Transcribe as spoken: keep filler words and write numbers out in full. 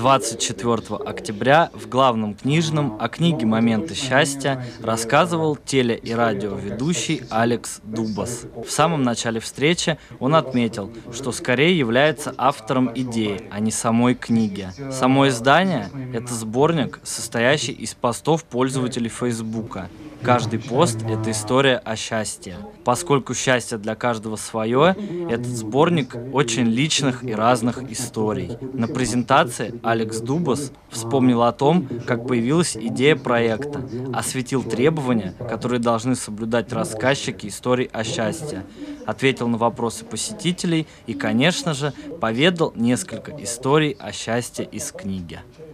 двадцать четвёртого октября в главном книжном о книге «Моменты счастья» рассказывал теле- и радиоведущий Алекс Дубас. В самом начале встречи он отметил, что скорее является автором идеи, а не самой книги. Само издание – это сборник, состоящий из постов пользователей Фейсбука. Каждый пост – это история о счастье. Поскольку счастье для каждого свое, этот сборник очень личных и разных историй. На презентации Алекс Дубас вспомнил о том, как появилась идея проекта, осветил требования, которые должны соблюдать рассказчики историй о счастье, ответил на вопросы посетителей и, конечно же, поведал несколько историй о счастье из книги.